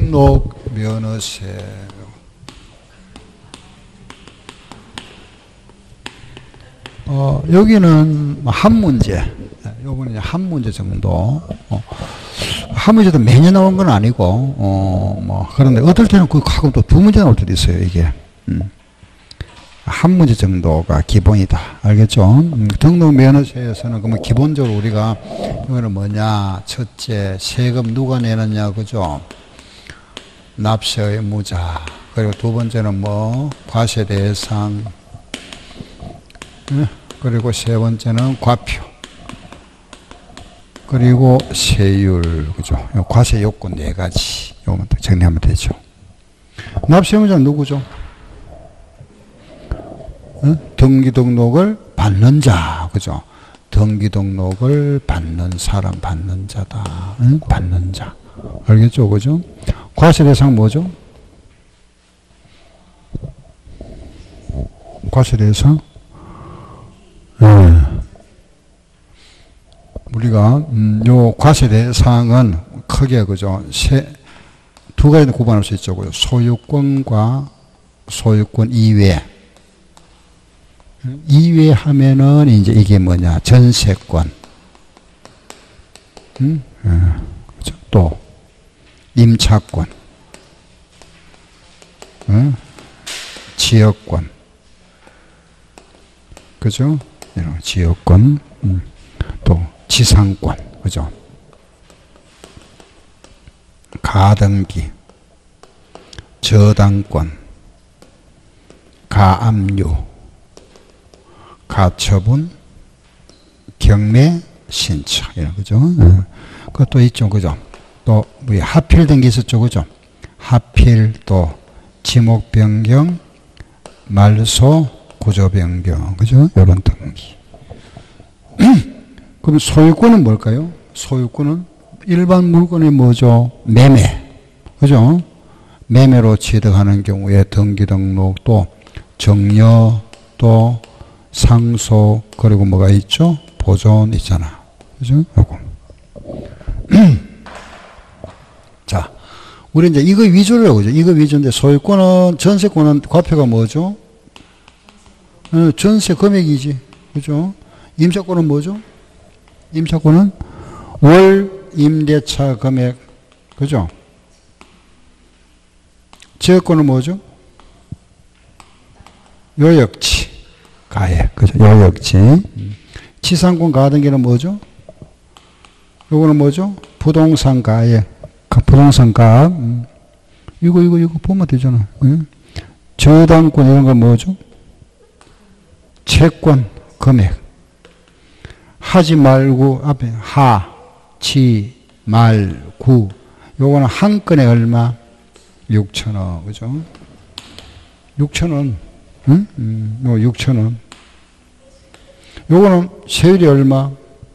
등록 면허세. 여기는 한 문제. 요번에 한 문제 정도. 한 문제도 매년 나온 건 아니고, 그런데 어떨 때는 그 가끔 또 두 문제 나올 때도 있어요, 이게. 한 문제 정도가 기본이다. 알겠죠? 등록 면허세에서는 그러면 기본적으로 우리가 이거는 뭐냐? 첫째, 세금 누가 내느냐, 그죠? 납세 의무자. 그리고 두 번째는 뭐? 과세 대상. 그리고 세 번째는 과표. 그리고 세율, 그죠? 과세 요건 네 가지. 요것만 정리하면 되죠. 납세 의무자는 누구죠? 등기 등록을 받는 자, 그죠? 등기 등록을 받는 사람, 받는 자다. 받는 자. 알겠죠? 그죠? 과세 대상 뭐죠? 과세 대상? 우리가, 요 과세 대상은 크게, 그죠? 두 가지로 구분할 수 있죠. 그죠? 소유권과 소유권 이외. 이외 하면은 이제 이게 뭐냐? 전세권. 그죠? 또, 임차권. 지역권. 그죠? 이런 지역권. 또, 지상권. 그죠? 가등기. 저당권. 가압류. 가처분, 경매, 신청, 이런 거죠. 그것도 있죠, 그죠? 또, 우리 하필 된 게 있었죠, 그죠? 하필, 또, 지목 변경, 말소, 구조 변경, 그죠? 이런 등기. 그럼 소유권은 뭘까요? 소유권은 일반 물건이 뭐죠? 매매, 그죠? 매매로 취득하는 경우에 등기 등록, 또, 정려, 또, 상소, 그리고 뭐가 있죠? 보존 있잖아. 그죠? 요거. 자, 우리 이제 이거 위주로 그죠? 이거 위주인데 소유권은, 전세권은 과표가 뭐죠? 전세 금액이지. 그죠? 임차권은 뭐죠? 임차권은 월 임대차 금액. 그죠? 지역권은 뭐죠? 요역치. 가액, 그죠? 요역치. 지상권 가등기는 뭐죠? 요거는 뭐죠? 부동산 가액. 부동산 가액. 이거 보면 되잖아. 저당권 이런 건 뭐죠? 채권 금액. 하지 말고, 앞에, 지, 말, 구. 요거는 한 건에 얼마? 6,000원. 그죠? 6,000원. 요 6,000원. 요거는 세율이 얼마?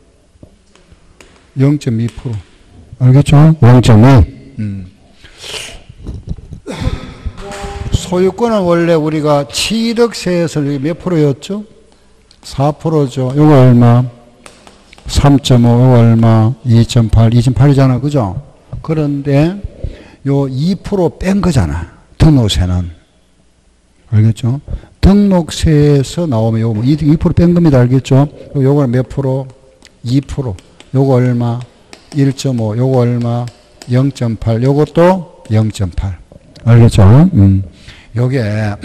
0.2%. 알겠죠? 0.2. 소유권은 원래 우리가 취득세에서 몇 프로였죠? 4%죠. 요거 얼마? 3.5, 요거 얼마? 2.8, 2.8이잖아. 그죠? 그런데 요 2% 뺀 거잖아. 등록세는. 알겠죠? 등록세에서 나오면 요거 2% 뺀 겁니다. 알겠죠? 요거는 몇 프로? 2%. 요거 얼마? 1.5. 요거 얼마? 0.8. 요것도 0.8. 알겠죠? 요게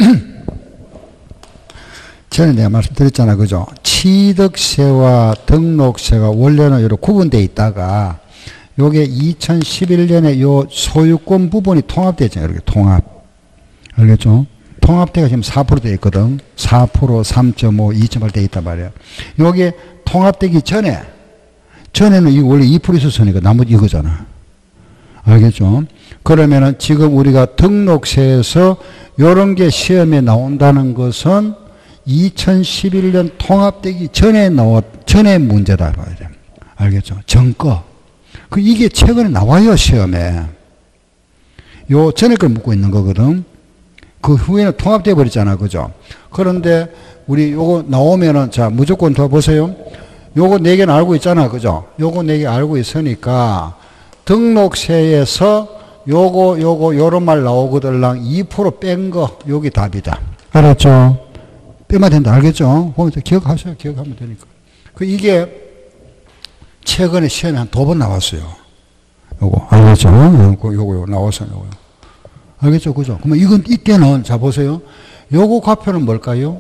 전에 내가 말씀드렸잖아. 그죠? 취득세와 등록세가 원래는 이렇게 구분되어 있다가 요게 2011년에 요 소유권 부분이 통합되었잖아요. 이렇게 통합. 알겠죠? 통합대가 지금 4% 되어 있거든. 4%, 3.5, 2.8 되어 있단 말이야. 요게 통합되기 전에는 이 원래 2% 있었으니까 나머지 이거잖아. 알겠죠? 그러면은 지금 우리가 등록세에서 요런 게 시험에 나온다는 것은 2011년 통합되기 전에 문제다. 봐야 돼. 알겠죠? 전거. 이게 최근에 나와요, 시험에. 요 전에 걸 묻고 있는 거거든. 그 후에는 통합돼 버렸잖아. 그죠? 그런데 우리 요거 나오면은 자, 무조건 더 보세요. 요거 4개는 알고 있잖아. 그죠? 요거 4개 알고 있으니까 등록세에서 요런 말 나오거들랑 2% 뺀 거, 여기 답이다. 알았죠? 빼면 된다. 알겠죠? 보면서 기억하세요. 기억하면 되니까. 이게 최근에 시험에 한 2번 나왔어요. 요거. 알겠죠? 요거 나왔어요. 요거. 알겠죠? 그죠? 그러면 이때는, 자, 보세요. 요거 과표는 뭘까요?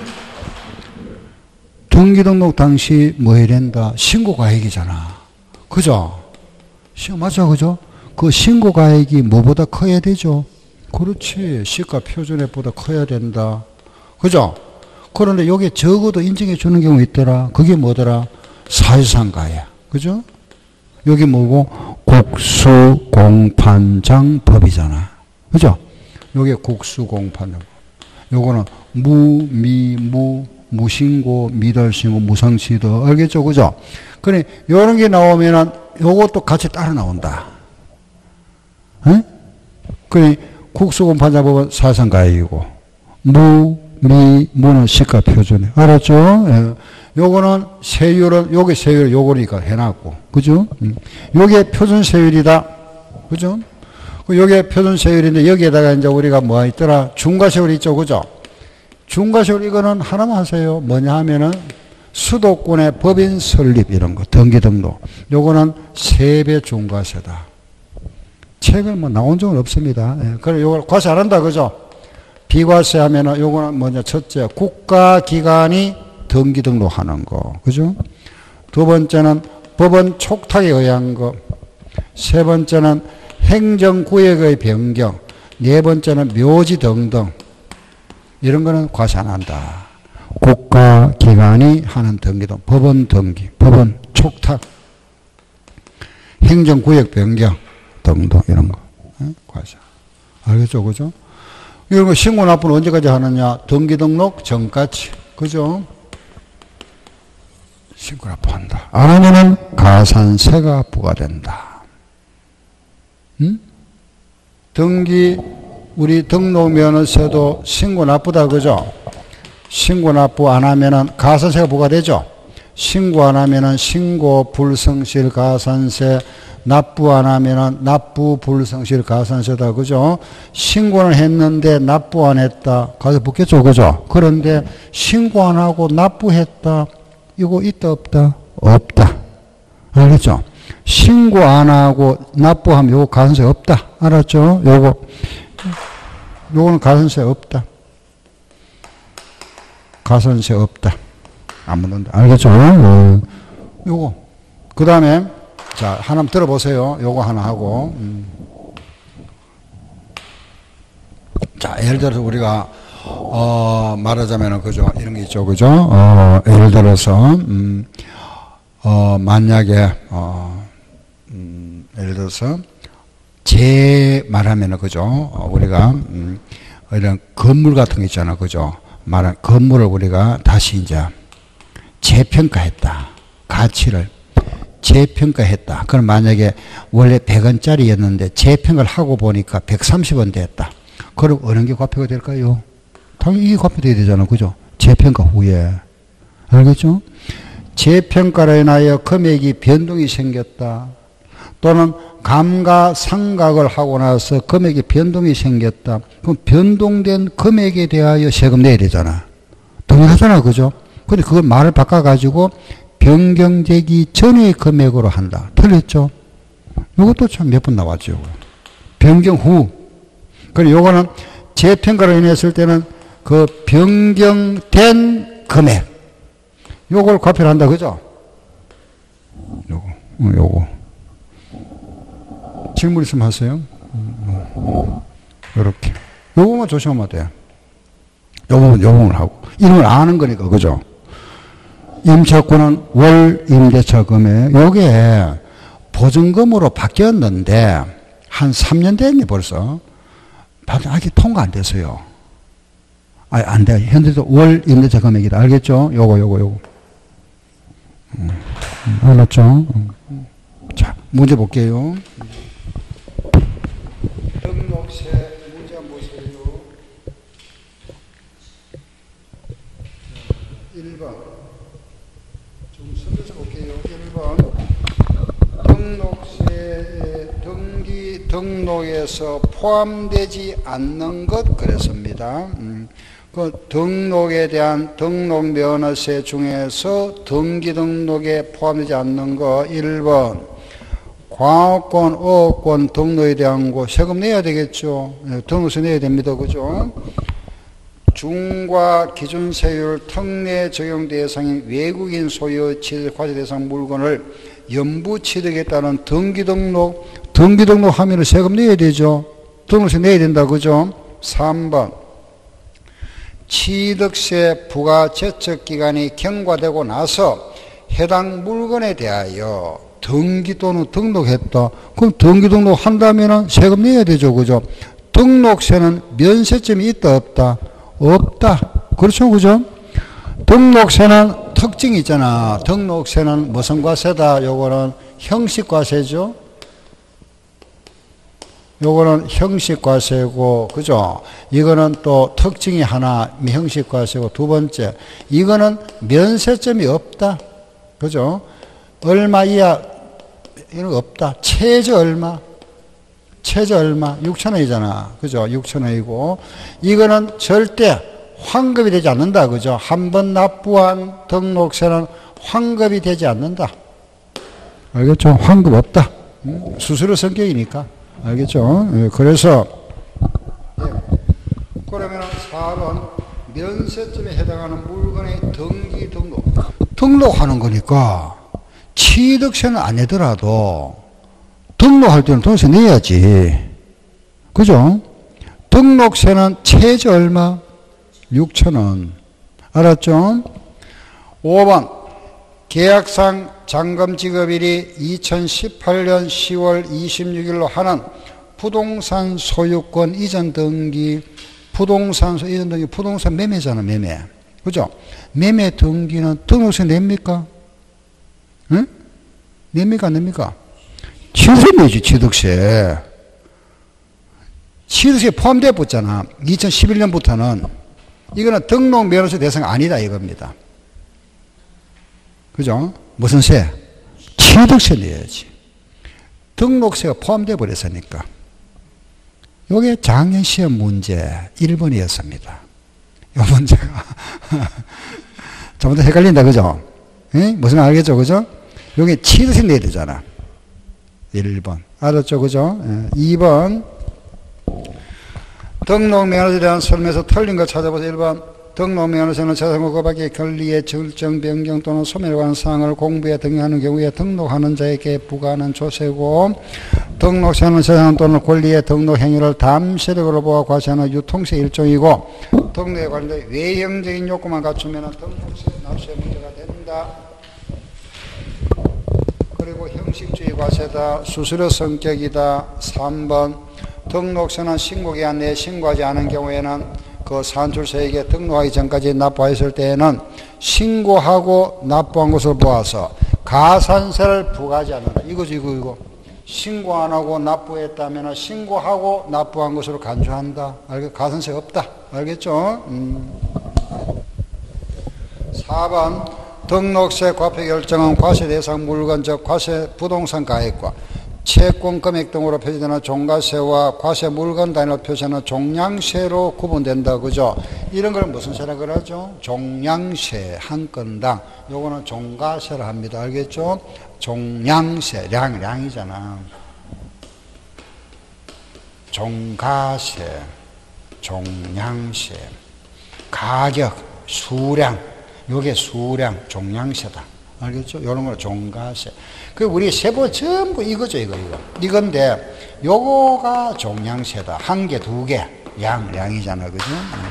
등기등록 당시 뭐 해야 된다? 신고가액이잖아. 그죠? 맞아, 그죠? 그 신고가액이 뭐보다 커야 되죠? 그렇지. 시가 표준액보다 커야 된다. 그죠? 그런데 여기에 적어도 인정해 주는 경우 있더라. 그게 뭐더라? 사실상가야. 그죠? 여기 뭐고? 국수공판장법이잖아. 그죠? 요게 국수공판장. 요거는 무신고, 미달신고, 무상취득. 알겠죠? 그죠? 그래, 요런 게 나오면은 요것도 같이 따라 나온다. 에? 그래, 국수공판장법은 사실상가액이고, 무는 시가 표준에. 알았죠? 예. 요거는 세율은, 요게 세율, 요거니까 해놨고. 그죠? 요게 표준 세율이다. 그죠? 요게 표준 세율인데 여기에다가 이제 우리가 뭐가 있더라? 중과세율 있죠. 그죠? 중과세율 이거는 하나만 하세요. 뭐냐 하면은 수도권의 법인 설립 이런 거, 등기등록. 요거는 3배 중과세다. 최근에 뭐 나온 적은 없습니다. 예. 그래, 요걸 과세 안 한다. 그죠? 비과세 하면은 요거는 뭐냐? 첫째, 국가기관이 등기등록 하는 거. 그죠? 두 번째는 법원 촉탁에 의한 거. 세 번째는 행정구역의 변경. 네 번째는 묘지 등등. 이런 거는 과세 안 한다. 국가기관이 하는 등기등, 법원 등기, 법원 촉탁, 행정구역 변경 등등 이런 거. 과세. 알겠죠? 그죠? 이런 거 신고 납부는 언제까지 하느냐? 등기등록 전까지. 그죠? 신고 납부한다. 안 하면은 가산세가 부과된다. 우리 등록면허세도 신고 납부다. 그죠? 신고 납부 안 하면은 가산세가 부과되죠? 신고 안 하면은 신고 불성실 가산세, 납부 안 하면은 납부 불성실 가산세다. 그죠? 신고는 했는데 납부 안 했다. 가서 붙겠죠. 그죠? 그런데 신고 안 하고 납부했다. 이거 있다 없다? 없다. 알겠죠? 신고 안 하고 납부하면 요거 가산세 없다. 알았죠? 요거는 가산세 없다. 가산세 없다. 안 묻는다. 알겠죠? 요거. 그 다음에, 자, 하나 들어보세요. 요거 하나 하고. 자, 예를 들어서 우리가, 말하자면은, 그죠? 이런 게 있죠. 그죠? 예를 들어서, 만약에, 예를 들어서, 말하면은, 그죠? 우리가, 이런 건물 같은 거 있잖아. 그죠? 건물을 우리가 다시 이제 재평가했다. 가치를 재평가했다. 그럼 만약에 원래 100원짜리였는데 재평가를 하고 보니까 130원 됐다. 그럼 어느 게 과표가 될까요? 당연히 이게 과표돼야 되잖아. 그죠? 재평가 후에. 알겠죠? 재평가로 인하여 금액이 변동이 생겼다. 또는 감가상각을 하고 나서 금액이 변동이 생겼다. 그럼 변동된 금액에 대하여 세금 내야 되잖아. 동일하잖아. 그죠? 근데 그걸 말을 바꿔가지고 변경되기 전의 금액으로 한다. 틀렸죠? 이것도 참 몇 번 나왔죠. 변경 후. 그리고 요거는 재평가로 인했을 때는 그 변경된 금액. 요걸 과표를 한다. 그죠? 요거. 질문 있으면 하세요. 요렇게. 요거만 조심하면 돼요. 요거만 하고. 이런 걸 아는 거니까. 그죠? 임차권은 월 임대차 금액. 요게 보증금으로 바뀌었는데 한 3년 됐니 벌써? 아직 통과 안 됐어요. 안 돼. 현재도 월 임대차 금액이다. 알겠죠? 요거. 알았죠? 자, 문제 볼게요. 등록세 문제 한번 보세요. 1번. 좀 설명해 볼게요. 1번. 등록세에 등기 등록에서 포함되지 않는 것 그랬습니다. 그 등록에 대한 등록면허세 중에서 등기 등록에 포함되지 않는 거 1번 광업권, 어업권 등록에 대한 거 세금 내야 되겠죠. 등록세 내야 됩니다. 그죠? 중과 기준세율 특례 적용 대상인 외국인 소유 취득 과세 대상 물건을 연부 취득에 따른 등기 등록 하면은 세금 내야 되죠. 등록세 내야 된다. 그죠? 3번 취득세 부과 제척 기간이 경과되고 나서 해당 물건에 대하여 등기 또는 등록했다. 그럼 등기 등록한다면은 세금 내야 되죠. 그죠? 등록세는 면세점이 있다 없다? 없다. 그렇죠. 그죠? 등록세는 특징이 있잖아. 등록세는 무슨 과세다? 요거는 형식과세죠. 요거는 형식과세고, 그죠? 이거는 또 특징이 하나, 형식과세고, 두 번째, 이거는 면세점이 없다. 그죠? 얼마 이하, 이런 없다. 최저 얼마? 6,000원이잖아. 그죠? 6,000원이고, 이거는 절대 환급이 되지 않는다. 그죠? 한번 납부한 등록세는 환급이 되지 않는다. 알겠죠? 환급 없다. 수수료 성격이니까. 알겠죠? 그래서, 그러면 4번, 면세점에 해당하는 물건의 등기 등록하는 거니까, 취득세는 안 내더라도, 등록할 때는 등록세 내야지. 그죠? 등록세는 최저 얼마? 6,000원. 알았죠? 5번. 계약상 잔금 지급일이 2018년 10월 26일로 하는 부동산 소유권 이전 등기, 부동산 매매잖아, 매매. 그죠? 매매 등기는 등록세 냅니까? 응? 냅니까, 안 냅니까? 취득세 내지, 취득세. 취득세에 포함되어 붙잖아. 2011년부터는. 이거는 등록면허세 대상 아니다, 이겁니다. 그죠? 무슨 세? 취득세 내야지. 등록세가 포함되어 버렸으니까. 요게 작년 시험 문제 1번이었습니다. 요 문제가. 좀 더 헷갈린다, 그죠? 예? 무슨 말 알겠죠, 그죠? 요게 취득세 내야 되잖아. 1번. 알았죠? 그죠? 2번. 등록면허세에 대한 설명에서 틀린 거 찾아보세요. 1번. 등록면허세는 재산과 그 밖의 권리의 결정, 변경 또는 소멸에 관한 사항을 공부에 등록하는 경우에 등록하는 자에게 부과하는 조세고, 등록세는 재산 또는 권리의 등록 행위를 담세력으로 보아 과세하는 유통세 일종이고, 등록에 관련된 외형적인 요건만 갖추면 등록세 납세 문제가 된다. 그리고 형식주의 과세다. 수수료 성격이다. 3번. 등록세는 신고기한 내에 신고하지 않은 경우에는 그 산출세에게 등록하기 전까지 납부했을 때에는 신고하고 납부한 것을 보아서 가산세를 부과하지 않는다. 이거죠, 이거. 신고 안 하고 납부했다면 신고하고 납부한 것으로 간주한다. 가산세 없다. 알겠죠? 4번. 등록세 과표 결정은 과세 대상 물건, 즉 과세 부동산 가액과 채권 금액 등으로 표시되는 종가세와 과세 물건 단위로 표시하는 종량세로 구분된다. 그죠? 이런 걸 무슨 세라 그러죠? 종량세 한 건당. 요거는 종가세라 합니다. 알겠죠? 종량세, 량이잖아. 종가세, 종량세, 가격, 수량. 요게 수량, 종량세다. 알겠죠? 요런 거 종가세. 그 우리 세부 전부 이거죠, 이거. 이건데, 요거가 종량세다. 한 개, 두 개. 양이잖아. 그죠?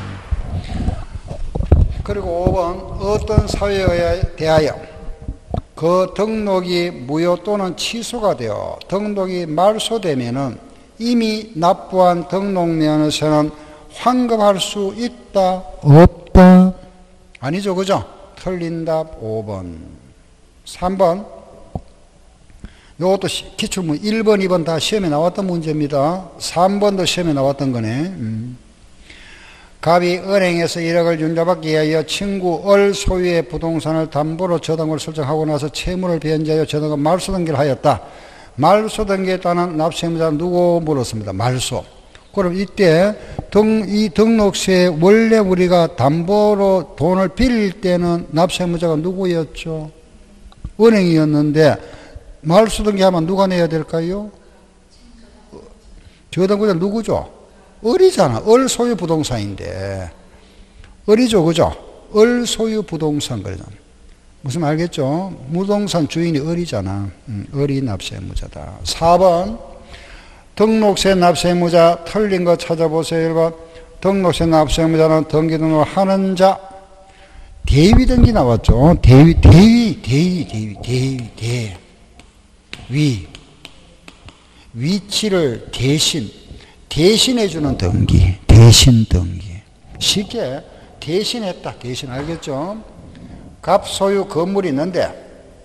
그리고 5번, 어떤 사유에 대하여 그 등록이 무효 또는 취소가 되어 등록이 말소되면은 이미 납부한 등록면허세는 환급할 수 있다, 없다? 아니죠, 그죠? 틀린 답 5번. 3번. 요것도 기출문 1번, 2번 다 시험에 나왔던 문제입니다. 3번도 시험에 나왔던 거네. 갑이 은행에서 1억을 융자받기 위하여 친구 을 소유의 부동산을 담보로 저당을 설정하고 나서 채무를 변제하여 저당을 말소 등기를 하였다. 말소 등기에 따른 납세의무자는 누구 물었습니다. 말소. 그럼 이때 이 등록세에 원래 우리가 담보로 돈을 빌릴 때는 납세의무자가 누구였죠? 은행이었는데 말소 등기하면 누가 내야 될까요? 저당구자 누구죠? 을이잖아. 을 소유 부동산인데. 을이죠, 그죠? 을 소유 부동산 그러잖아. 무슨 말 알겠죠? 부동산 주인이 을이잖아. 을이 납세의무자다. 4번 등록세 납세의무자 틀린 거 찾아보세요. 1번 등록세 납세의무자는 등기 등록을 하는 자. 대위 등기 나왔죠. 대위. 위치를 대신해주는 등기. 대신 등기. 쉽게 대신했다. 대신 알겠죠? 갑 소유 건물이 있는데,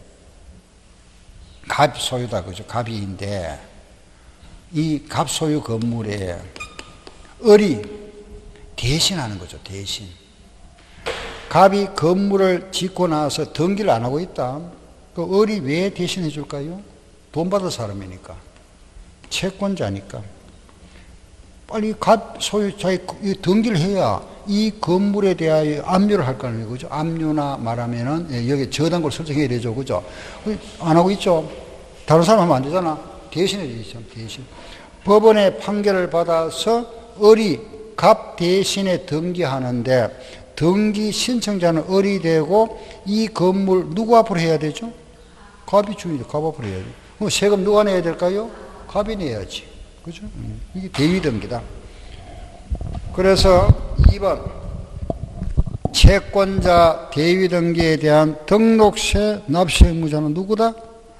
갑 소유다. 그죠? 갑이인데, 이 갑 소유 건물에 을이 대신하는 거죠. 대신. 갑이 건물을 짓고 나서 등기를 안 하고 있다. 그 을이 왜 대신해 줄까요? 돈 받을 사람이니까. 채권자니까. 빨리 갑 소유자의 등기를 해야 이 건물에 대하여 압류를 할 거 아니에요. 그죠? 압류나 말하면은 여기 저당고를 설정해야 되죠. 그죠? 안 하고 있죠. 다른 사람 하면 안 되잖아. 대신해 주죠. 대신. 법원의 판결을 받아서 을이 갑 대신에 등기하는데 등기 신청자는 을이 되고 이 건물 누구 앞으로 해야 되죠? 갑이 주인이죠. 갑 앞으로 해야죠. 그럼 세금 누가 내야 될까요? 갑이 내야지. 그죠? 이게 대위 등기다. 그래서 2번 채권자 대위 등기에 대한 등록세 납세 의무자는 누구다?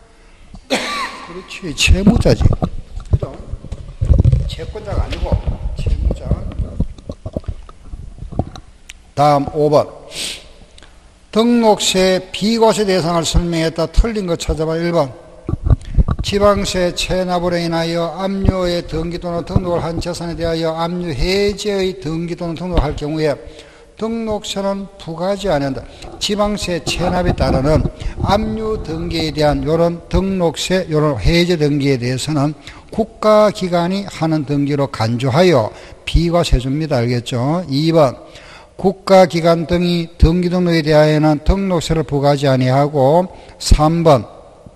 그렇지. 채무자지. 그죠? 채권자가 아니고 채무자. 다음 5번 등록세 비과세 대상을 설명했다. 틀린 거 찾아봐. 1번 지방세 체납으로 인하여 압류의 등기 또는 등록을 한 재산에 대하여 압류 해제의 등기 또는 등록을 할 경우에 등록세는 부과하지 않는다. 지방세 체납에 따르는 압류 등기에 대한 이런 등록세, 이런 해제 등기에 대해서는 국가기관이 하는 등기로 간주하여 비과세 줍니다. 알겠죠? 2번 국가기관 등이 등기 등록에 대하여는 등록세를 부과하지 아니하고 3번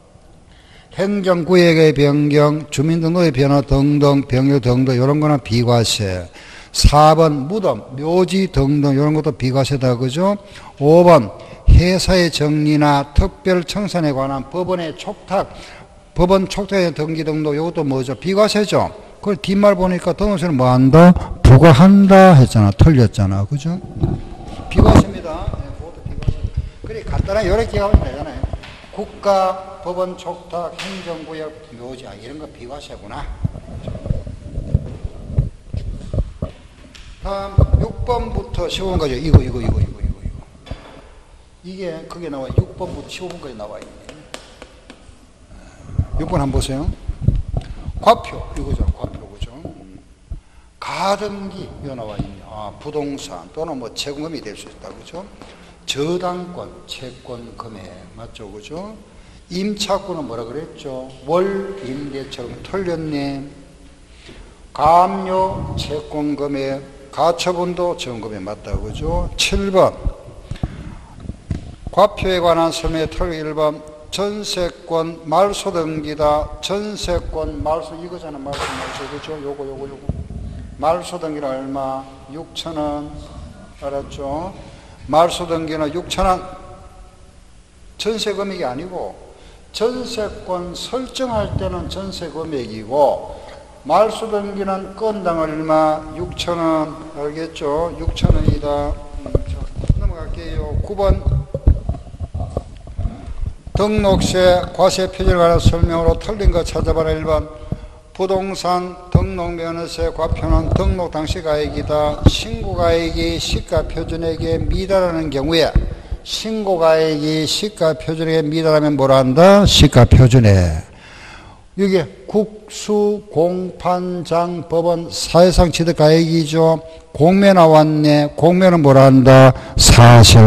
행정구역의 변경, 주민등록의 변화 등등, 변경 등등 이런 거는 비과세. 4번 무덤, 묘지 등등 이런 것도 비과세다. 그죠? 5번 회사의 정리나 특별 청산에 관한 법원의 촉탁, 법원 촉탁의 등기 등록 이것도 뭐죠? 비과세죠? 그걸 뒷말 보니까 등록세는 뭐 한다? 부과한다 했잖아. 틀렸잖아. 그죠? 비과세입니다. 네, 그것도 비과세. 그래, 간단하게 이렇게 하면 되잖아요. 국가, 법원 촉탁, 행정구역, 묘지, 이런 거 비과세구나. 다음 6번부터 15번까지 이거. 이게 그게 나와요. 6번부터 15번까지 나와 있네. 6번 한번 보세요. 과표, 이거죠. 과표, 그죠? 가등기, 이거 나와 있네. 부동산 또는 뭐 채권금이 될 수 있다. 그죠? 저당권, 채권 금액, 맞죠? 그죠? 임차권은 뭐라 그랬죠? 월 임대처럼 틀렸네. 가압류, 채권 금액, 가처분도 정금액 맞다. 그죠? 7번. 과표에 관한 설명에 틀 1번. 전세권 말소 등기다. 전세권 말소 이거잖아. 말소. 그죠? 요거. 말소 등기는 얼마? 6,000원. 알았죠? 말소 등기는 6,000원. 전세 금액이 아니고 전세권 설정할 때는 전세 금액이고 말소 등기는 건당 얼마? 6,000원. 알겠죠? 6,000원이다. 넘어갈게요. 9번 등록세 과세 표준에 관한 설명으로 틀린 거 찾아봐라. 1번 부동산 등록면허세 과표는 등록 당시 가액이다. 신고가액이 시가표준액에 미달하는 경우에 신고가액이 시가표준액에 미달하면 뭐라 한다? 시가표준액. 이게 국수, 공판장, 법원, 사회상 취득가액이죠. 공매 나왔네. 공매는 뭐라 한다?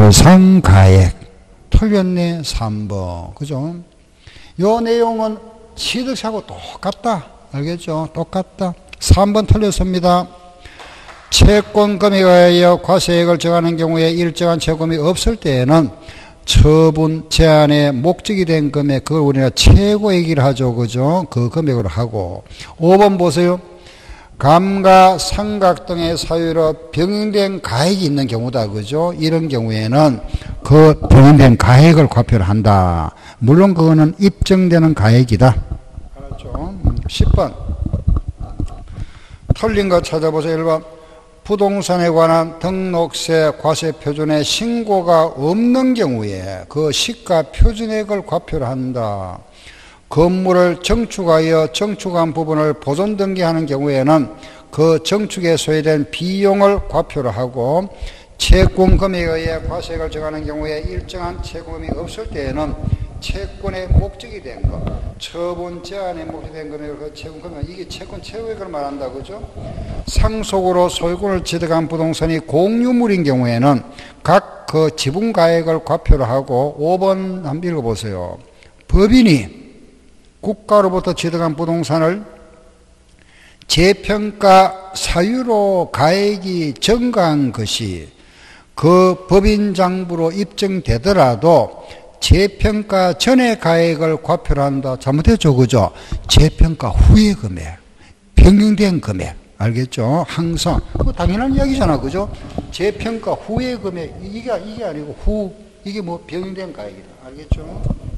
사실상 가액. 틀렸네. 3번. 그죠? 요 내용은 취득세하고 똑같다. 알겠죠? 똑같다. 3번 틀렸습니다. 채권 금액에 의하여 과세액을 정하는 경우에 일정한 채권이 없을 때에는 처분 제한의 목적이 된 금액, 그걸 우리가 최고액이라 하죠. 그죠? 그 금액으로 하고. 5번 보세요. 감가, 상각 등의 사유로 병행된 가액이 있는 경우다. 그죠? 이런 경우에는 그 병행된 가액을 과표를 한다. 물론 그거는 입증되는 가액이다. 알았죠? 10번. 틀린 거 찾아보세요. 1번. 부동산에 관한 등록세 과세 표준에 신고가 없는 경우에 그 시가 표준액을 과표를 한다. 건물을 정축하여 정축한 부분을 보존 등기하는 경우에는 그 정축에 소요된 비용을 과표를 하고, 채권 금액에 의해 과세액을 정하는 경우에 일정한 채권이 없을 때에는 채권의 목적이 된 것, 처분 제한의 목적이 된 금액을 그 채권 금액, 이게 채권 최고액을 말한다. 그죠? 상속으로 소유권을 취득한 부동산이 공유물인 경우에는 각 그 지분가액을 과표를 하고. 5번 한번 읽어보세요. 법인이 국가로부터 취득한 부동산을 재평가 사유로 가액이 증가한 것이 그 법인 장부로 입증되더라도 재평가 전의 가액을 과표를 한다. 잘못했죠? 그죠? 재평가 후의 금액, 변경된 금액. 알겠죠? 항상. 그거 당연한 이야기잖아. 그죠? 재평가 후의 금액. 이게 아니고 후. 이게 뭐 변경된 가액이다. 알겠죠?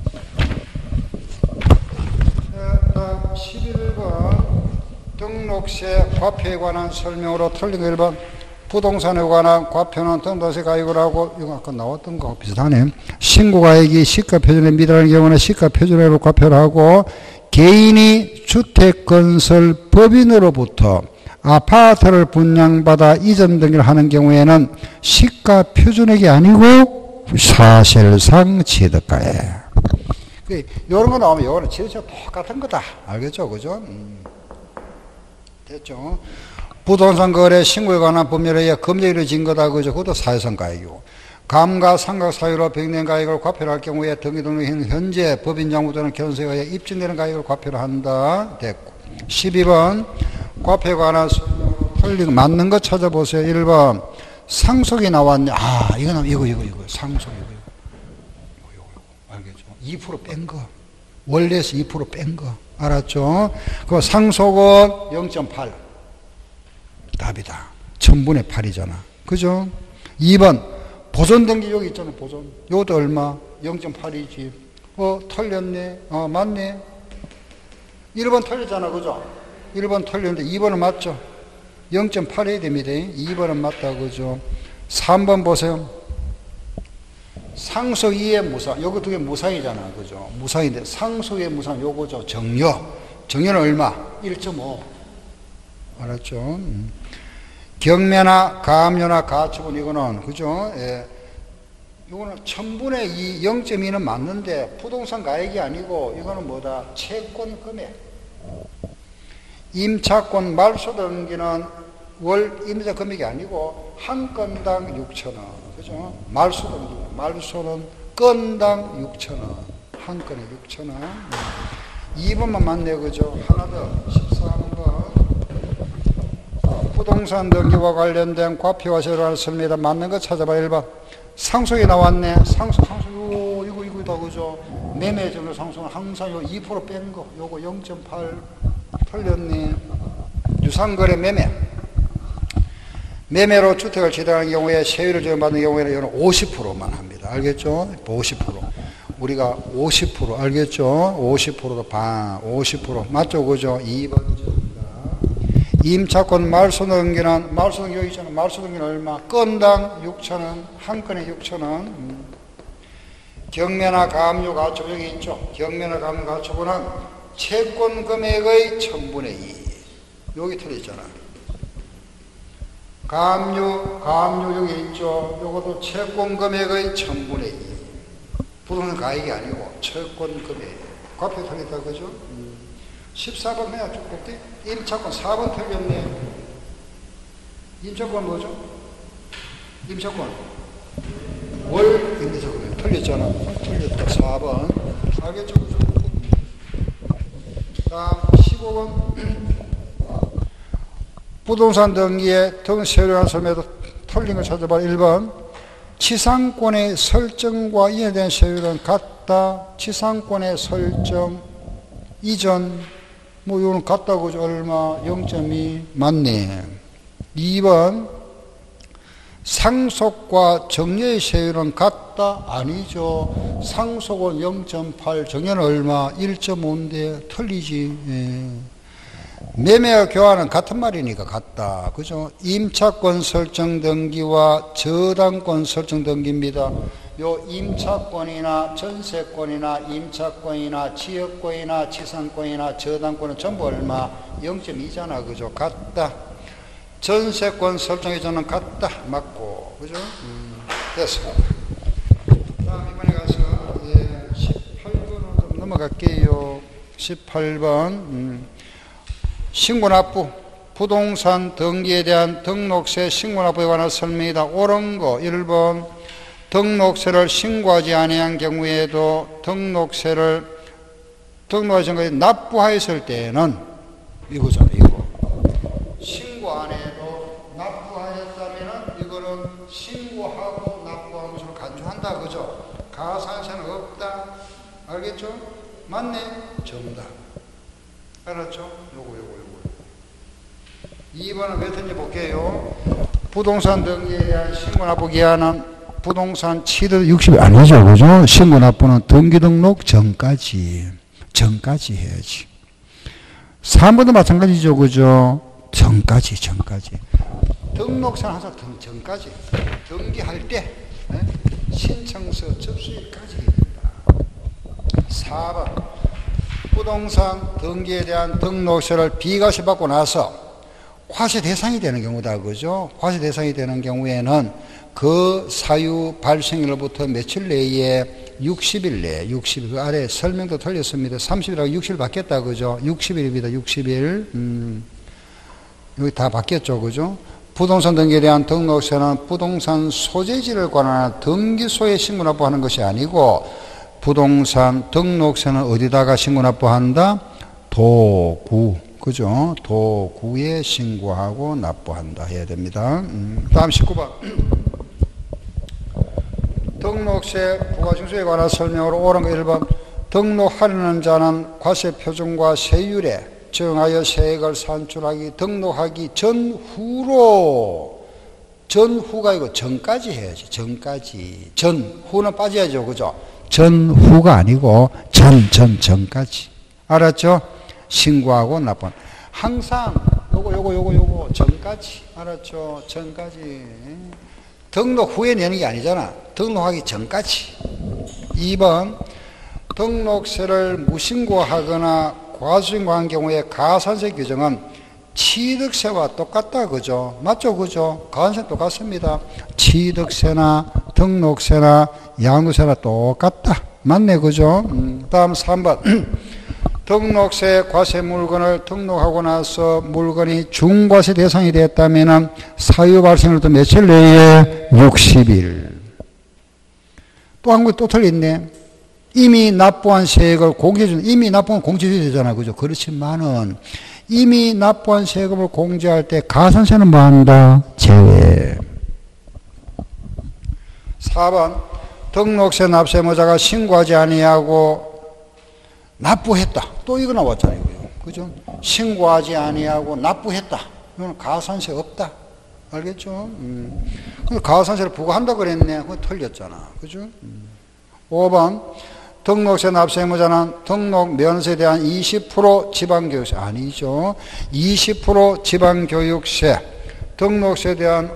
다음 11번. 등록세 과표에 관한 설명으로 틀린 거 1번. 부동산에 관한 과표는 등록세 가액을 하고, 이거 아까 나왔던 거하고 비슷하네. 신고가액이 시가표준에 미달하는 경우는 시가표준액으로 과표를 하고, 개인이 주택건설 법인으로부터 아파트를 분양받아 이전 등기를 하는 경우에는 시가표준액이 아니고 사실상 취득가액. 이런 거 나오면 이거는 취득세가 똑같은 거다. 알겠죠? 그죠? 됐죠? 부동산 거래 신고에 관한 법률에 의해 금액이 이루어진 거다. 그죠? 그것도 사회성 가액이고. 감가 상각 사유로 병행된 가액을 과표를 할 경우에 등기 등록인 현재 법인 장부 또는 결혼세에 의해 입증되는 가액을 과표를 한다. 됐고. 12번. 과표에 관한 설명 맞는 거 찾아보세요. 1번. 상속이 나왔네. 아, 이거 상속 이거. 알겠죠? 2% 뺀 거. 원래에서 2% 뺀 거. 알았죠? 그 상속은 0.8. 답이다. 1000분의 8이잖아. 그죠? 2번. 보존 등기 여기 있잖아. 보존. 요것도 얼마? 0.8이지. 틀렸네. 맞네. 1번 틀렸잖아. 그죠? 1번 틀렸는데 2번은 맞죠? 0.8해야 됩니다. 2번은 맞다. 그죠? 3번 보세요. 상속 이의 무상. 요거 두 개 무상이잖아. 그죠? 무상인데 상속의 무상 요거죠. 정려. 정려는 얼마? 1.5. 알았죠? 경매나 가압류나 가처분 이거는 그죠? 예. 이거는 1000분의 2, 0.2는 맞는데 부동산 가액이 아니고 이거는 뭐다? 채권 금액. 임차권 말소 등기는 월 임자 금액이 아니고 한 건당 6,000원. 그죠? 말소 등기. 말소는 건당 6,000원. 한 건에 6,000원. 2번만 맞네요. 그죠? 하나 더. 13번. 부동산 등기와 관련된 과표와 세율을 씁니다. 맞는 거 찾아봐. 1번. 상속이 나왔네. 상속, 이거다. 그죠? 매매 정도 상속은 항상 요 2% 뺀 거. 요거 0.8 틀렸네. 유상거래 매매로 주택을 취득하는 경우에 세율을 적용받는 경우에는 이거는 50%만 합니다. 알겠죠? 50%. 우리가 50% 알겠죠? 50%도 반, 50% 맞죠? 그죠? 2번입니다. 임차권 말소 등기는 말소 등기 여기 있잖아. 말소 등기는 얼마? 건당 6,000원, 한 건에 6,000원. 경매나 가압류 가처분 여기 있죠? 경매나 가압류 가처분은 채권 금액의 1000분의 2. 여기 틀렸잖아. 가압류 여기 있죠? 요것도 채권 금액의 1000분의 2. 부동산 가액이 아니고 채권 금액. 과표 틀렸다. 그죠? 14번 해야 쭉 임차권 4번 틀렸네. 임차권 뭐죠? 임차권. 월 임대차권 틀렸잖아. 틀렸다. 4번. 알겠죠? 다음 15번. 부동산 등기에 등세율이라는 설명에도 틀린 걸 찾아봐. 1번. 치상권의 설정과 이에 대한 세율은 같다. 치상권의 설정 이전 뭐 이거는 같다고 얼마 0.2 맞네. 2번. 상속과 정려의 세율은 같다? 아니죠. 상속은 0.8, 정려는 얼마? 1.5인데 틀리지. 예. 매매와 교환은 같은 말이니까 같다. 그죠? 임차권 설정 등기와 저당권 설정 등기입니다. 요 임차권이나 전세권이나 임차권이나 지역권이나 치상권이나 저당권은 전부 얼마? 0.2잖아. 그죠? 같다. 전세권 설정 이전은 같다. 맞고. 그죠? 됐어. 다음 이번에 가서 18번으로 좀 넘어갈게요. 18번. 신고납부. 부동산 등기에 대한 등록세 신고납부에 관한 설명이다. 옳은 거 1번. 등록세를 신고하지 아니한 경우에도 등록세를 등록하신 것에 납부하였을 때는 이거잖아. 이거. 신고 안 해도 납부하였다면 이거는 신고하고 납부하는 것으로 간주한다. 그죠? 가산세는 없다. 알겠죠? 맞네? 정답. 알았죠? 요거. 2번은 몇 번째 볼게요. 부동산 등기에 대한 신고납부 기한은 부동산 취득 60일 아니죠. 그죠? 신고납부는 등기 등록 전까지 해야지. 3번도 마찬가지죠. 그죠? 전까지. 등록세는 항상 전까지. 등기할 때 신청서 접수일까지 해야 된다. 4번. 부동산 등기에 대한 등록세를 비과세 받고 나서 과세 대상이 되는 경우다. 그죠? 과세 대상이 되는 경우에는 그 사유 발생일로부터 며칠 내에 60일 내에 60일 그 아래 설명도 틀렸습니다. 30일하고 60일 바뀌었다. 그죠? 60일입니다. 60일. 여기 다 바뀌었죠. 그죠? 부동산 등기에 대한 등록세는 부동산 소재지를 관한 등기소에 신고납부하는 것이 아니고 부동산 등록세는 어디다가 신고납부한다? 도구. 그죠? 도구에 신고하고 납부한다 해야 됩니다. 다음 19번. 등록세 부가징수에 관한 설명으로 옳은 거 1번. 등록하려는 자는 과세표준과 세율에 정하여 세액을 산출하기 등록하기 전후로 전후가 이거 전까지 해야지. 전까지. 전후는 빠져야죠. 그죠? 전후가 아니고 전까지. 알았죠? 신고하고 납부. 항상 요거 전까지. 알았죠? 전까지. 등록 후에 내는 게 아니잖아. 등록하기 전까지. 2번. 등록세를 무신고하거나 과수신고한 경우에 가산세 규정은 취득세와 똑같다. 그죠? 맞죠? 그죠? 가산세 똑같습니다. 취득세나 등록세나 양도세나 똑같다. 맞네. 그죠? 다음 3번. 등록세 과세 물건을 등록하고 나서 물건이 중과세 대상이 됐다면 사유 발생으로부터 며칠 내에 60일. 또 한 번 또 틀렸네. 이미 납부한 세액을 공제해주는, 이미 납부한 공제해줘야 되잖아. 그죠? 그렇지만은 이미 납부한 세금을 공제할 때 가산세는 뭐 한다? 제외. 4번. 등록세 납세모자가 신고하지 아니하고 납부했다. 또 이거 나왔잖아요. 그죠? 신고하지 아니하고 납부했다. 이거는 가산세 없다. 알겠죠? 가산세를 부과한다 그랬네. 그거 틀렸잖아. 그죠? 5번. 등록세 납세의무자는 등록 면세에 대한 20% 지방교육세 아니죠. 20% 지방교육세, 등록세에 대한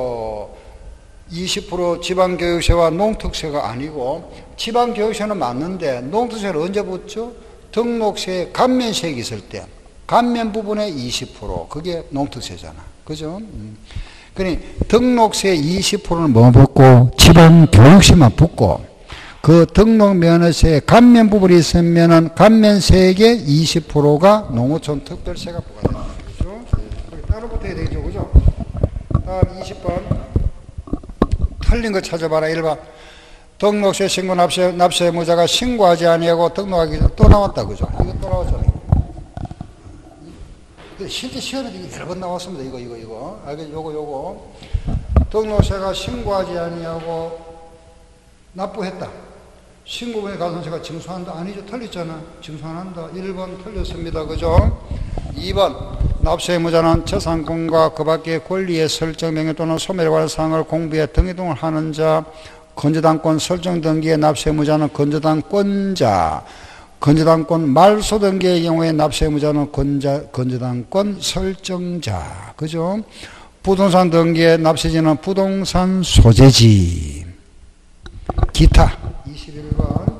20% 지방교육세와 농특세가 아니고 지방교육세는 맞는데 농특세를 언제 붙죠? 등록세에 감면세액이 있을 때 감면 부분에 20% 그게 농특세잖아. 그죠? 그러니 등록세 20%는 뭐 붙고 지방교육세만 붙고 그 등록 면허세에 감면 부분이 있으면은 감면세액의 20%가 농어촌 특별세가 부과된다. 그죠? 따로 붙어야 되죠. 그죠? 다음 20번. 틀린 거 찾아봐라. 1번. 등록세 신고 납세의무자가 신고하지 아니하고 등록하기 전에 또 나왔다. 그죠? 이거 또 나왔잖아요. 실제 시험에도 이게 여러 번 나왔습니다. 이거. 알겠죠? 요거. 등록세가 신고하지 아니하고 납부했다. 신고분에 가서 제가 징수한다. 아니죠. 틀렸잖아. 징수 안 한다. 1번 틀렸습니다. 그죠? 2번 납세 의무자는 재산권과 그 밖의 권리의 설정 명령 또는 소멸에 관한 사항을 공부해 등기등록을 하는 자. 건저당권 설정 등기의 납세 의무자는 건저당권자. 건저당권 말소 등기의 경우에 납세 의무자는 건저당권 설정자. 그죠? 부동산 등기의 납세지는 부동산 소재지. 기타 21번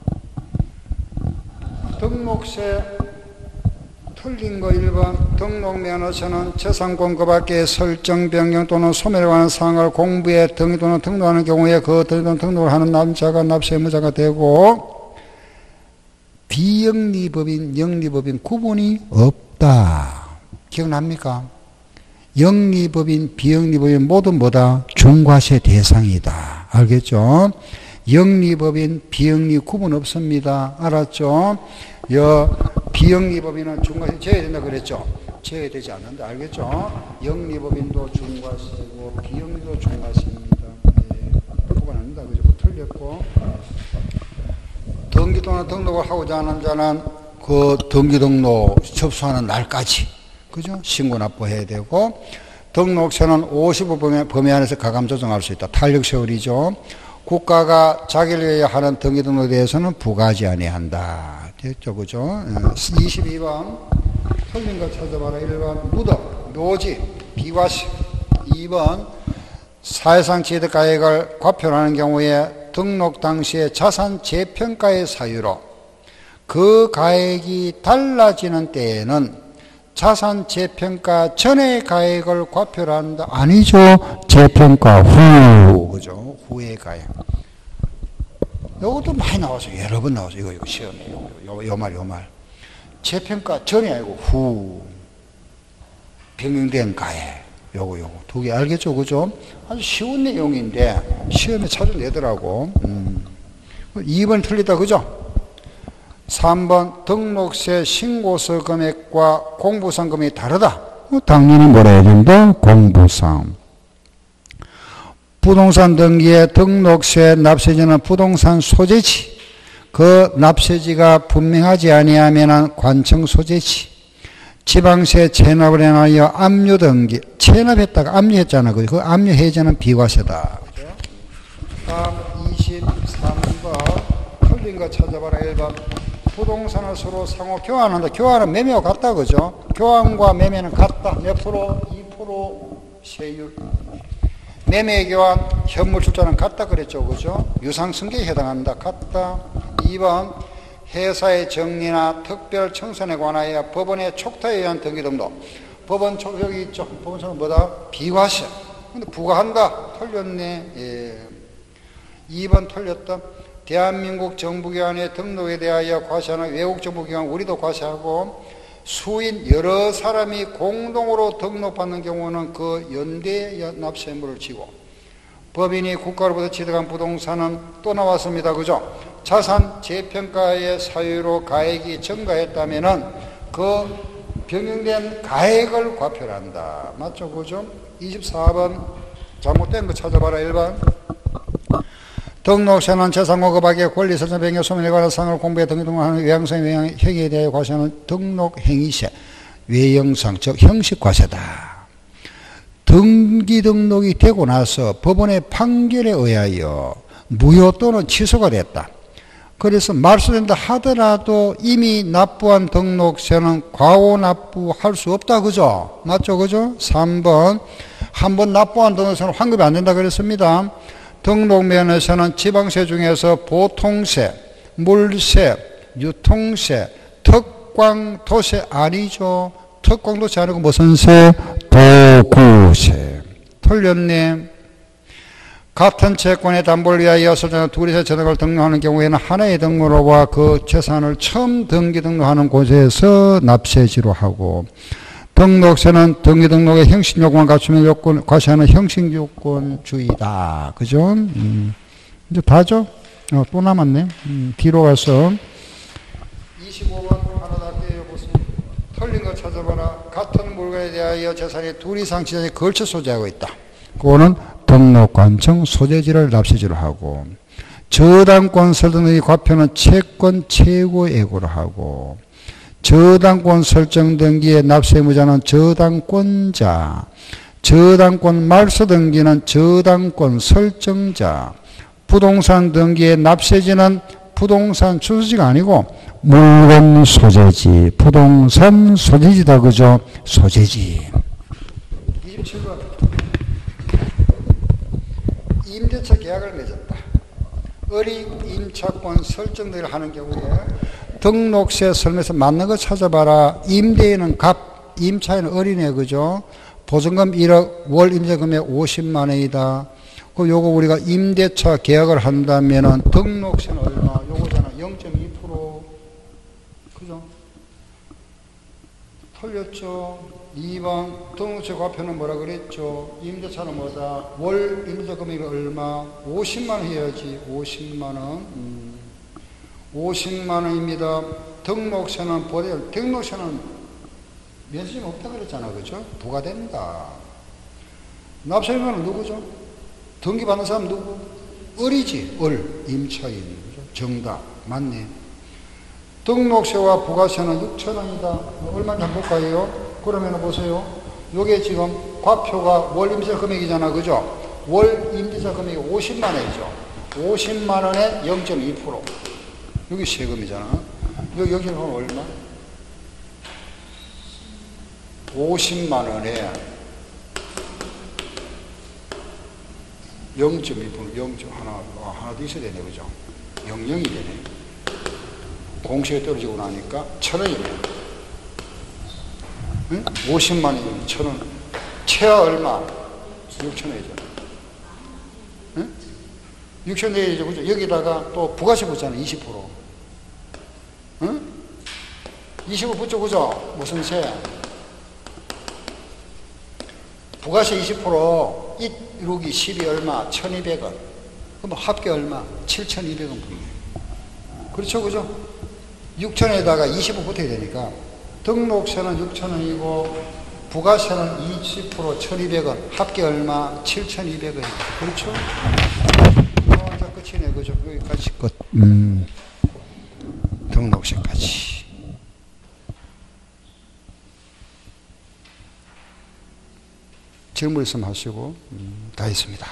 등록세 틀린 거 1번 등록면허서는 재산권 그 밖의 설정 변경 또는 소멸에 관한 사항을 공부해 등기 또는 등록하는 경우에 그 등기 또는 등록을 하는 남자가 납세 의무자가 되고 비영리법인 영리법인 구분이 없다. 기억납니까? 영리법인 비영리법인 모두 뭐다? 중과세 대상이다. 알겠죠? 영리법인 비영리 구분 없습니다. 알았죠? 비영리법인은 중과세 제외 된다 그랬죠? 제외되지 않는다. 알겠죠? 영리법인도 중과세고 비영리도 중과세입니다. 예, 구분 안 한다. 그죠? 틀렸고 등기 또는 등록을 하고자 하는 자는 그 등기 등록 접수하는 날까지 그죠? 신고 납부해야 되고 등록세는 55 범위 안에서 가감 조정할 수 있다. 탄력세율이죠. 국가가 자기를 위해 하는 등기 등록에 대해서는 부과하지 아니한다. 됐죠? 그죠? 22번 틀린 거 찾아봐라. 1번 무덤, 묘지, 비과세. 2번 사회상 취득가액을 과표하는 경우에 등록 당시의 자산 재평가의 사유로 그 가액이 달라지는 때에는 자산 재평가 전의 가액을 과표를 한다. 아니죠. 재평가 후. 그죠? 후의 가액. 요것도 많이 나와서 여러 번 나와서 이거 시험에 요 말. 재평가 전이 아니고 후. 변경된 가액. 요거 두 개 알겠죠? 그죠? 아주 쉬운 내용인데 시험에 찾아내더라고. 2번 틀리다. 그죠? 3번 등록세 신고서 금액과 공부상 금액이 다르다. 당연히 뭐라 해야 된다? 공부상. 부동산 등기의 등록세 납세지는 부동산 소재지. 그 납세지가 분명하지 아니하면 관청 소재지. 지방세 체납을 해놔야 압류 등기. 체납했다가 압류했잖아. 그 압류 해제는 비과세다. 그죠? 다음 23번 틀린 거 찾아봐라. 1번 부동산을 서로 상호 교환한다. 교환은 매매와 같다. 그죠? 교환과 매매는 같다. 몇 프로? 2% 세율. 매매 교환, 현물 출자는 같다. 그랬죠. 그죠? 유상승계에 해당한다. 같다. 2번 회사의 정리나 특별 청산에 관하여 법원의 촉탁에 의한 등기 등록. 법원 여기 있죠. 법원처럼 뭐다? 비과세. 근데 부과한다. 틀렸네. 예. 2번 틀렸다. 대한민국 정부기관의 등록에 대하여 과세하는 외국 정부기관 우리도 과세하고 수인 여러 사람이 공동으로 등록받는 경우는 그 연대 납세 의무를 지고 법인이 국가로부터 취득한 부동산은 또 나왔습니다. 그죠? 자산 재평가의 사유로 가액이 증가했다면은 그 변경된 가액을 과표를 한다. 맞죠? 그죠? 24번 잘못된 거 찾아봐라. 1번 등록세는 재산권 그 밖의 권리 설정 변경 소멸에 관한 사항을 공부해 등기 등록하는 외형성 행위에 대해 과세하는 등록행위세 외형성 즉 형식과세다. 등기 등록이 되고 나서 법원의 판결에 의하여 무효 또는 취소가 됐다. 그래서 말소된다 하더라도 이미 납부한 등록세는 과오 납부할 수 없다. 그죠? 맞죠? 그죠? 3번 한번 납부한 등록세는 환급이 안 된다 그랬습니다. 등록면에서는 지방세 중에서 보통세, 물세, 유통세, 특광도세 아니죠. 특광도세 아니고 무슨 세? 도구세. 틀렸네. 같은 채권의 담보를 위하여 설정한 둘이서 재산을 등록하는 경우에는 하나의 등록로와 그 재산을 처음 등기 등록하는 곳에서 납세지로 하고 등록세는 등기 등록의 형식 요건을 갖추면 요건, 과세하는 형식 요건주의다. 그죠? 이제 다죠? 또 남았네. 뒤로 가서 25번 하나 더 할게요. 보세요. 틀린 거 찾아. 찾아봐라. 같은 물건에 대하여 재산이 둘 이상 지정에 걸쳐 소재하고 있다. 그거는 등록관청 소재지를 납세지로 하고, 저당권 설정 등의 과표는 채권 최고액으로 하고, 저당권 설정 등기의 납세의무자는 저당권자, 저당권 말소 등기는 저당권 설정자, 부동산 등기의 납세지는 부동산 주소지가 아니고 물건 소재지, 부동산 소재지다. 그죠? 소재지. 27번. 임대차 계약을 맺었다. 어리 임차권 설정 등을 하는 경우에 등록세 설명서 맞는 거 찾아봐라. 임대인은 갑, 임차인은 어린애. 그죠? 보증금 1억, 월 임대금액 50만 원이다. 그럼 요거 우리가 임대차 계약을 한다면은 등록세는 얼마? 요거잖아. 0.2%. 그죠? 틀렸죠? 2번 등록세 과표는 뭐라 그랬죠? 임대차는 뭐다? 월 임대차 금액이 얼마? 50만 원 해야지. 50만 원. 50만 원입니다. 등록세는 등록세는 면세점이 없다 그랬잖아. 그죠? 부과된다. 납세의무는 누구죠? 등기받는 사람 누구? 을이지. 임차인. 그죠? 정답. 맞네. 등록세와 부가세는 6,000원이다. 얼마인지 한번 볼까요? 그러면 보세요. 요게 지금 과표가 월 임대차 금액이잖아. 그죠? 월 임대차 금액이 50만 원이죠. 50만 원에 0.2%. 여기 세금이잖아. 여기는 얼마? 50만 원에 0.2%, 0. 하나 더 있어야 되네. 그죠? 00이 되네. 공시가 떨어지고 나니까 1,000원이 되네. 응? 50만 원이면 1,000원. 최하 얼마? 6,000원이잖아. 응? 6,000원이죠. 그죠? 여기다가 또 부가세 붙잖아. 20%. 응? 20% 붙죠. 그죠? 무슨 세? 부가세 20%, 1루기 10이 얼마? 1,200원. 그럼 합계 얼마? 7,200원 분네. 그렇죠, 그죠? 6,000원에다가 20% 붙어야 되니까 등록세는 6,000원이고 부가세는 20% 1,200원. 합계 얼마? 7,200원. 그렇죠? 자, 끝이네, 그죠? 여기까지 끝. 등록세까지. 질문 있으면 하시고, 다 했습니다.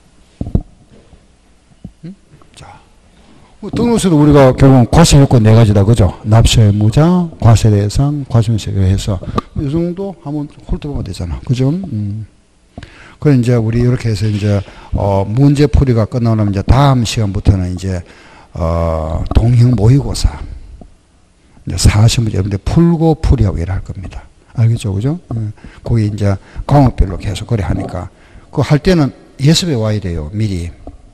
자, 등록세도 우리가 결국은 과세 요건 4가지다. 그죠? 납세 의무자, 과세 대상, 과세세로 해서 이 정도 한번 훑어보면 되잖아. 그죠? 그래, 이제 우리 이렇게 해서 이제, 문제 풀이가 끝나면 이제 다음 시간부터는 이제, 동형 모의고사. 이제 40문제 여러분들 풀고 풀이하고 이래 할 겁니다. 알겠죠? 그죠? 거기 이제 과목별로 계속 그래 하니까. 그거 할 때는 예습에 와야 돼요. 미리.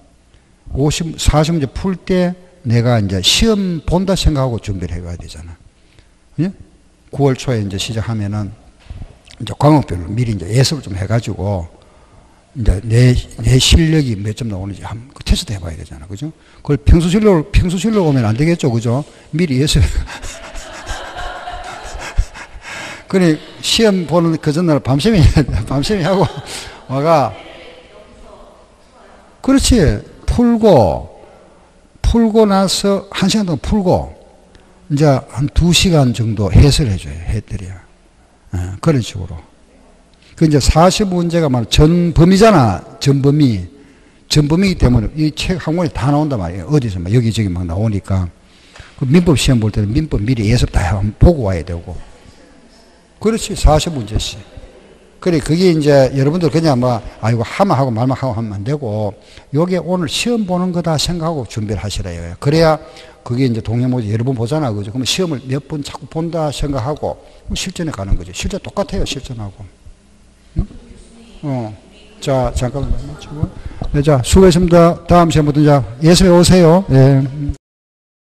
40문제 풀 때 내가 이제 시험 본다 생각하고 준비를 해가야 되잖아. 예? 9월 초에 이제 시작하면은 이제 과목별로 미리 이제 예습을 좀 해가지고 이제 내 실력이 몇 점 나오는지 한번 테스트 해봐야 되잖아. 그죠? 그걸 평소실로 오면 안 되겠죠. 그죠? 미리 예습. 그래, 시험 보는 그 전날 밤샘이 하고 와가, 그렇지. 풀고 나서 1시간 동안 풀고, 이제 한 2시간 정도 해설을 해줘요. 해드려야. 그런 식으로. 그 이제 40문제가 말 전범위잖아. 전범위이기 때문에 이 책 한 권이 다 나온단 말이에요. 어디서 막 여기저기 막 나오니까. 그 민법 시험 볼 때는 민법 미리 예습 다 한번 보고 와야 되고. 그렇지. 40문제씩. 그래, 그게 이제 여러분들 그냥 뭐, 이거 하면 하고 말만 하고 하면 안 되고, 요게 오늘 시험 보는 거다 생각하고 준비를 하시라요. 그래야 그게 이제 동해모지 여러 번 보잖아. 그죠? 그러면 시험을 몇 번 자꾸 본다 생각하고 실전에 가는 거죠. 실전 똑같아요. 실전하고. 응? 자, 잠깐만. 네, 자, 수고했습니다. 다음 시험부터 이제 예습해 오세요. 예.